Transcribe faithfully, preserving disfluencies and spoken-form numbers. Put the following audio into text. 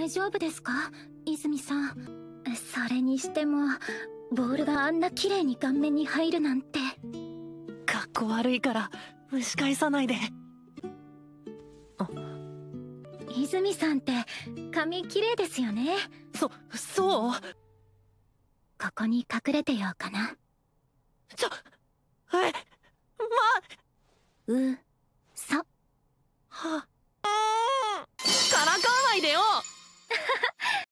大丈夫ですか、泉さん。それにしてもボールがあんな綺麗に顔面に入るなんて。 かっこ悪いから蒸し返さないで。 泉さんって髪綺麗ですよね。 そそう。 ここに隠れてようかな。 ちょえまう